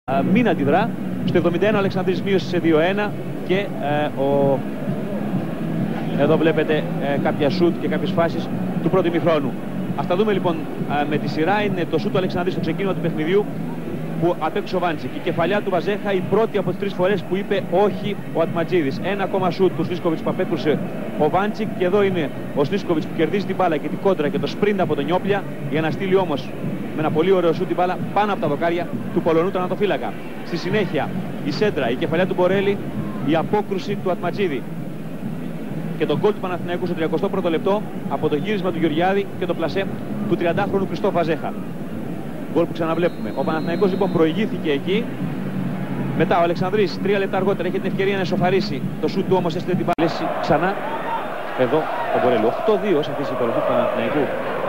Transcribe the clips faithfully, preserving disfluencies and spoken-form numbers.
Μην αντιδρά. Στο εβδομήντα ένα ο Αλεξανδρής μείωσε σε δύο ένα και ε, ο... εδώ βλέπετε ε, κάποια σουτ και κάποιες φάσεις του πρώτου ημιχρόνου. Ας τα δούμε λοιπόν ε, με τη σειρά. Είναι το σουτ του Αλεξανδρή στο ξεκίνημα του παιχνιδιού που απέκτησε ο Βάντσικ. Η κεφαλιά του Βαζέχα, η πρώτη από τις τρεις φορές που είπε όχι ο Ατματζίδης. Ένα ακόμα σουτ του Σλίσκοβιτς που απέκτησε ο Βάντσικ. Και εδώ είναι ο Σλίσκοβιτς που κερδίζει την μπάλα και την κόντρα και το σπριντ από τον Νιόπλια για να στείλει όμως με ένα πολύ ωραίο σουτ την μπάλα πάνω από τα δοκάρια του Πολωνού τερματοφύλακα. Στη συνέχεια η σέντρα, η κεφαλιά του Μπορέλη, η απόκρουση του Ατματζίδη και τον γκολ του Παναθηναϊκού στο τριακοστό πρώτο λεπτό από το γύρισμα του Γεωργιάδη και το πλασέ του τριαντάχρονου Κριστόφ Βαζέχα. Γκολ που ξαναβλέπουμε. Ο Παναθηναϊκός λοιπόν προηγήθηκε εκεί. Μετά ο Αλεξανδρής τρία λεπτά αργότερα έχει την ευκαιρία να εσωφαρίσει. Το σουτ του όμως έστειλε την παλέση ξανά. Εδώ ο Μπορέλη. οκτώ δύο σε αυτή η υπεροχή του Παναθηναϊκού.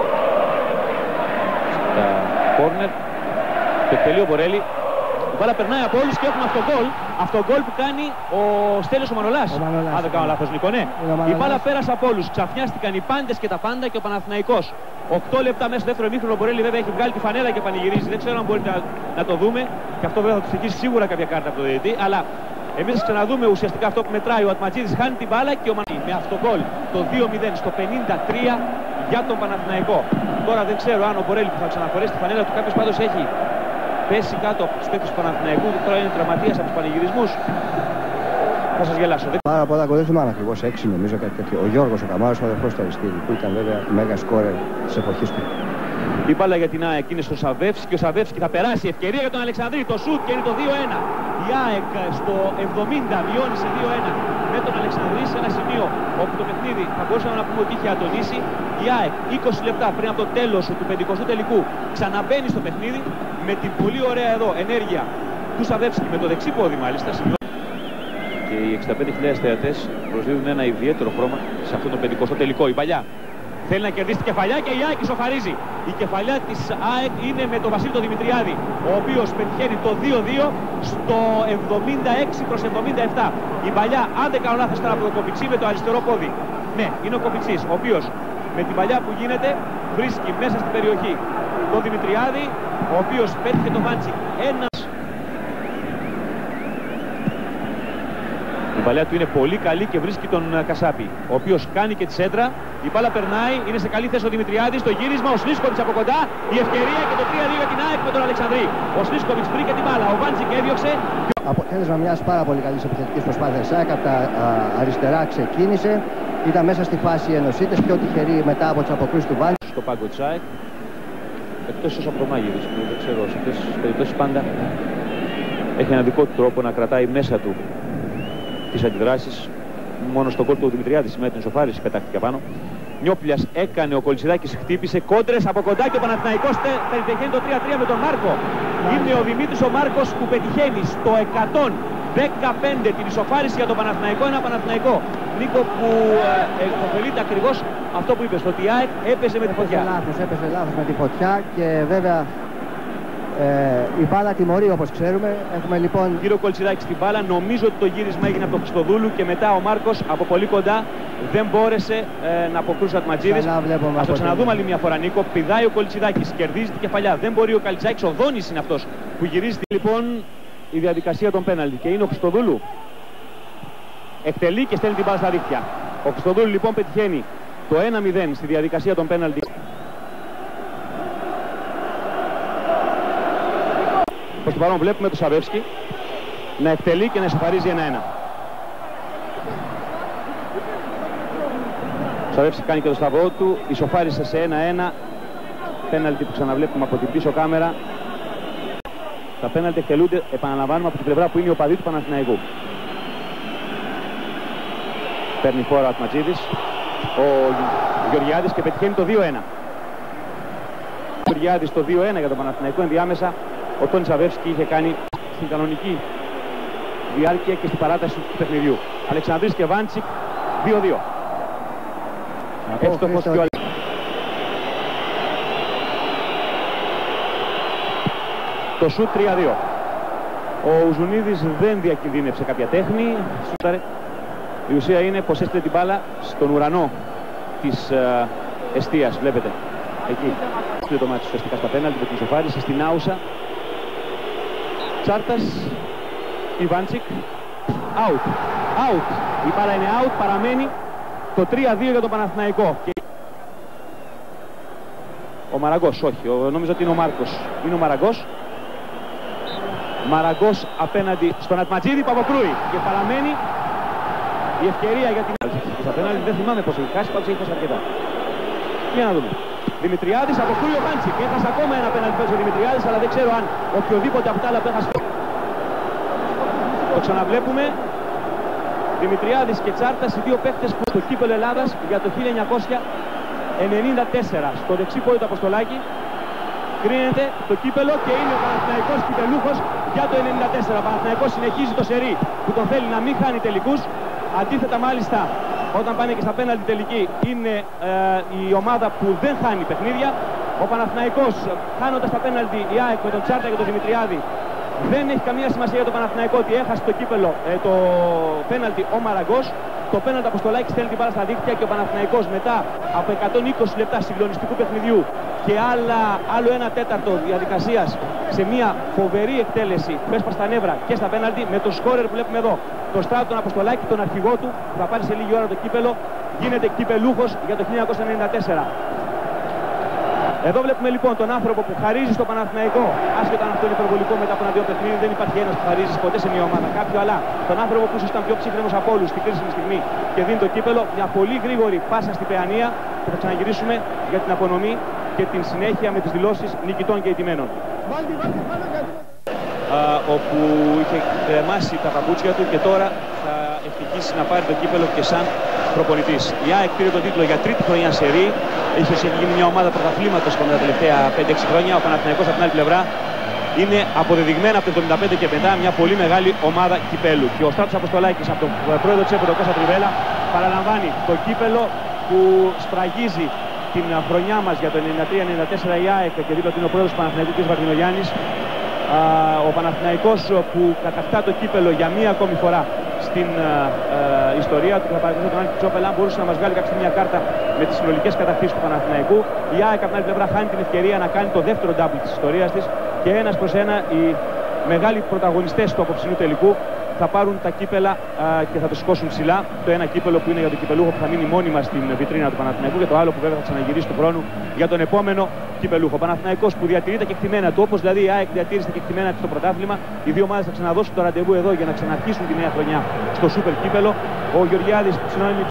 Στα κόρνερ. Το εκτελεί ο Μπορέλη. Η μπάλα περνάει από όλους και έχουμε αυτό γκολ. Αυτό γκολ που κάνει ο Στέλιος ο Μανολάς. Αν δεν κάνω λάθος, Νίκο, ναι. Η μπάλα πέρασε από όλους. Ξαφνιάστηκαν οι πάντες και τα πάντα και ο Παναθηναϊκός. οκτώ λεπτά μέσα στο δεύτερο ημίχρονο ο Μπορέλη βέβαια έχει βγάλει τη φανέλα και πανηγυρίζει. Δεν ξέρω αν μπορείτε να, να το δούμε. Και αυτό βέβαια θα του στοιχήσει σίγουρα κάποια κάρτα από το διαιτητή. Αλλά εμείς θα ξαναδούμε ουσιαστικά αυτό που μετράει. Ο Ατματζίδης χάνει την μπάλα και ο Μανολάς με αυτό γκολ το δύο μηδέν στο πενήντα τρία για τον Παναθηναϊκό. Τώρα δεν ξέρω αν ο Μπορέλη που θα ξαναφορέσει τη φανέλα του, κάποιος πάντως έχει πέσει κάτω από τους παίκτες του Παναθηναϊκού. Τώρα είναι τραυματίας από τους πανηγυρισμούς. Θα σας γελάσω. Πάρα πολλά γκολ, δεν θυμάμαι ακριβώς, έξι νομίζω κάτι τέτοιο. Ο Γιώργος ο Καμάρος, ο αδερφός του Αριστίδη, που ήταν βέβαια μέγα σκόρερ της εποχής του. Η μπάλα για την ΑΕΚ είναι στο Σαβεύσκι και ο Σαβεύσκι θα περάσει. Ευκαιρία για τον Αλεξανδρή. Το σουτ και είναι το δύο ένα. Η ΑΕΚ στο εβδομήντα μειώνει σε δύο ένα με τον Αλεξανδρή σε ένα σημείο όπου το παιχνίδι θα μπορούσαμε να πούμε ότι είχε ατονίσει. Η ΑΕΚ είκοσι λεπτά πριν από το τέλος του πενηκοστού τελικού ξαναμπαίνει στο παιχνίδι με την πολύ ωραία εδώ ενέργεια του Σαβεύσκι με το δεξί πόδι μάλιστα. Και οι εξήντα πέντε χιλιάδες θεατές προσδίδουν ένα ιδιαίτερο χρώμα σε αυτόν τον πενηκοστό τελικό. Η παλιά θέλει να κερδίσει τη κεφαλιά και η ΑΕΚ ισοφαρίζει. Η κεφαλιά της ΑΕΚ είναι με τον Βασίλη τον Δημητριάδη, ο οποίος πετυχαίνει το δύο δύο στο εβδομήντα έξι προς εβδομήντα επτά. Η παλιά, αν δεν κάνω λάθος, από το Κοπιτσί με το αριστερό πόδι. Ναι, είναι ο Κοπιτσής, ο οποίος με την παλιά που γίνεται βρίσκει μέσα στην περιοχή τον Δημητριάδη, ο οποίος πέτυχε τον Βάντσικ. Ένα... Η μπαλιά του είναι πολύ καλή και βρίσκει τον Κασάπη, ο οποίος κάνει και τη σέντρα. Η μπάλα περνάει, είναι σε καλή θέση ο Δημητριάδης. Στο γύρισμα ο Σλίσκοβιτς από κοντά. Η ευκαιρία και το τρία δύο για την ΑΕΚ με τον Αλεξανδρή. Ο Σλίσκοβιτς βρήκε την μπάλα, ο Βάντσικ έδιωξε. Αποτέλεσμα μιας πάρα πολύ καλής επιθετικής προσπάθειας ΑΕΚ. Από τα α, αριστερά ξεκίνησε. Ήταν μέσα στη φάση ενωσίτες, πιο τυχερή μετά από τις αποκρίσεις του Βάντσικ. Στο πάγκο της ΑΕΚ, εκτός ίσως από το Μάγεβιτς, που δεν ξέρω, σε αυτές τις περιπτώσεις πάντα έχει ένα δικό του τρόπο να κρατάει μέσα του τις αντιδράσεις. Μόνο στον κόλ του Δημητριάδη με την σοφάριση πετάχτηκε πάνω. Νιόπλιας έκανε, ο Κολτσιδάκης χτύπησε κόντρες από κοντά και ο Παναθηναϊκός πετυχαίνει το τρία τρία με τον Μάρκο. Είναι ο Δημήτρης ο Μάρκος που πετυχαίνει στο εκατόν δεκαπέντε την ισοφάριση για τον Παναθηναϊκό. Ένα Παναθηναϊκό, Νίκο, που ε, ωφελείται ακριβώς αυτό που είπες, ότι η ΑΕΚ έπεσε με τη φωτιά. Έπεσε λάθος, έπεσε λάθος με τη φωτιά και βέβαια Ε, η μπάλα τιμωρεί όπως ξέρουμε. Έχουμε λοιπόν κύριο Κολτσιδάκη στην μπάλα. Νομίζω ότι το γύρισμα έγινε από τον Χριστοδούλου και μετά ο Μάρκος από πολύ κοντά δεν μπόρεσε ε, να αποκρούσει ο Ατματζίδης. Ας το ξαναδούμε άλλη μια φορά, Νίκο. Πηδάει ο Κολτσιδάκης, κερδίζει την κεφαλιά. Δεν μπορεί ο Καλτσάκης, ο Δόνης είναι αυτός που γυρίζει. Λοιπόν, η διαδικασία των πέναλτι και είναι ο Χριστοδούλου. Εκτελεί και στέλνει την μπάλα στα δίχτυα. Ο Χριστοδούλου λοιπόν πετυχαίνει το ένα μηδέν στη διαδικασία των πέναλτι. Προς το παρόν βλέπουμε το Σαβεύσκι να εκτελεί και να ισοφαρίζει ένα ένα. Ο Σαβεύσκι κάνει και το σταυρό του, ισοφάρισε σε ένα ένα. Πέναλτι που ξαναβλέπουμε από την πίσω κάμερα. Τα πέναλτι εκτελούνται, επαναλαμβάνουμε, από την πλευρά που είναι ο παδί του Παναθηναϊκού. Παίρνει φόρα ο Ατματζίδης, ο Γεωργιάδης και πετυχαίνει το δύο ένα. Ο Γεωργιάδης το δύο ένα για τον Παναθηναϊκό. Ενδιάμεσα ο Τόνι Σαβεύσκι είχε κάνει στην κανονική διάρκεια και στην παράταση του παιχνιδιού. Αλεξανδρής και Βάντσικ δύο δύο. Εύστοχος και ο Αλεξανδρής. Το σουτ τρία δύο. Ο Ουζουνίδης δεν διακινδύνευσε κάποια τέχνη. Η ουσία είναι πως έστειλε την μπάλα στον ουρανό της uh, εστίας. Βλέπετε εκεί. Έστειλε το μάτι ουσιαστικά στα πέναλτι με την ισοφάριση στην Άουσα. Τσάρτας, Ιβάντσικ, out, out, η μπάλα είναι out, παραμένει το τρία δύο για τον Παναθηναϊκό. Ο Μαραγκός, όχι, ο, νόμιζα ότι είναι ο Μάρκος, είναι ο Μαραγκός. Μαραγκός απέναντι στον Ατματζίδη που αποκρούει και παραμένει η ευκαιρία για την... Απέναντι δεν θυμάμαι πως έχει χάσει, πάντως έχει χάσει αρκετά. Για να δούμε. Δημητριάδης αποκρούει ο Μπάντσικ. Έχασε ακόμα ένα απέναντι πέρσι ο Δημητριάδης, αλλά δεν ξέρω αν οποιοδήποτε από τα άλλα που έχασε. Το ξαναβλέπουμε. Δημητριάδης και Τσάρτας, οι δύο παίκτες που στο κύπελλο Ελλάδας για το χίλια εννιακόσια ενενήντα τέσσερα. Στο δεξί πόδι του Αποστολάκη κρίνεται το κύπελλο και είναι ο Παναθηναϊκός κυπελούχος για το ενενήντα τέσσερα. Ο Παναθηναϊκός συνεχίζει το σερί που τον θέλει να μην χάνει τελικούς. Αντίθετα μάλιστα όταν πάνε και στα πέναλτι τελική είναι ε, η ομάδα που δεν χάνει παιχνίδια. Ο Παναθηναϊκός χάνοντας τα πέναλτι η ΑΕΚ με τον Τσάρτα και τον Δημητριάδη, δεν έχει καμία σημασία για τον Παναθηναϊκό ότι έχασε το κύπελλο ε, το πέναλτι ο Μαραγκός. Το πέναλτι Αποστολάκη στέλνει την μπάλα στα δίκτυα και ο Παναθηναϊκός μετά από εκατόν είκοσι λεπτά συγκλονιστικού παιχνιδιού και άλλα, άλλο ένα τέταρτο διαδικασίας σε μια φοβερή εκτέλεση που έσπασε στα νεύρα και στα πέναλτι με τον σκόρερ που βλέπουμε εδώ, τον Στράτο τον Αποστολάκη, τον αρχηγό του που θα πάρει σε λίγη ώρα το κύπελλο, γίνεται κυπελούχος για το χίλια εννιακόσια ενενήντα τέσσερα. Εδώ βλέπουμε λοιπόν τον άνθρωπο που χαρίζει στο Παναθηναϊκό, άσχετα αν αυτό είναι υπερβολικό μετά από ένα δύο παιχνίδι, δεν υπάρχει ένας που χαρίζει ποτέ σε μια ομάδα κάποιο, αλλά τον άνθρωπο που ίσως ήταν πιο ψύχρεμος από όλους στην κρίσιμη στιγμή και δίνει το κύπελλο. Μια πολύ γρήγορη πάσα στην Παιανία που θα ξαναγυρίσουμε για την απονομή και την συνέχεια με τις δηλώσεις νικητών και ηττημένων. Όπου είχε κρεμάσει τα παπούτσια του και τώρα θα ευτυχήσει να πάρει το κύπελλο και σαν προπονητής. Η ΑΕΚ πήρε τον τίτλο για τρίτη χρονιά σερί. Είχε γίνει μια ομάδα πρωταθλήματος τα τελευταία πέντε έξι χρόνια. Ο Παναθηναϊκός από την άλλη πλευρά είναι αποδεδειγμένα από το εβδομήντα πέντε και μετά μια πολύ μεγάλη ομάδα κυπέλου. Και ο Στράτος Αποστολάκης από τον πρόεδρο της ΕΠΟ, τον Κώστα Τριβέλα, παραλαμβάνει το κύπελλο που σφραγίζει την χρονιά μας για το ενενήντα τρία ενενήντα τέσσερα η ΑΕΚ και δίπλα του είναι ο πρόεδρος του Παναθηναϊκού κ. Βαρδινογιάννης. Ο Παναθηναϊκός που κατακτά το κύπελλο για μία ακόμη φορά στην α, α, ιστορία του. Θα παρακολουθήσω τον Άλκη Τσόπελα, αν μπορούσε να μας βγάλει κάποια μια κάρτα με τις συνολικές κατακτήσεις του Παναθηναϊκού. Η ΑΕΚ από την άλλη πλευρά χάνει την ευκαιρία να κάνει το δεύτερο double της ιστορίας της και ένας προς ένα οι μεγάλοι πρωταγωνιστές του απόψινού τελικού θα πάρουν τα κύπελα α, και θα το σηκώσουν ψηλά. Το ένα κύπελο που είναι για τον κυπελούχο που θα μείνει μόνιμα στην βιτρίνα του Παναθηναϊκού και το άλλο που βέβαια θα ξαναγυρίσει του χρόνου για τον επόμενο κυπελούχο. Ο Παναθηναϊκός που διατηρεί τα κεκτημένα του, όπως δηλαδή η ΑΕΚ διατήρησε τα κεκτημένα της στο πρωτάθλημα. Οι δύο ομάδες θα ξαναδώσουν το ραντεβού εδώ για να ξαναρχίσουν τη νέα χρονιά στο σούπερ κύπελο. Ο Γεωργιάδης,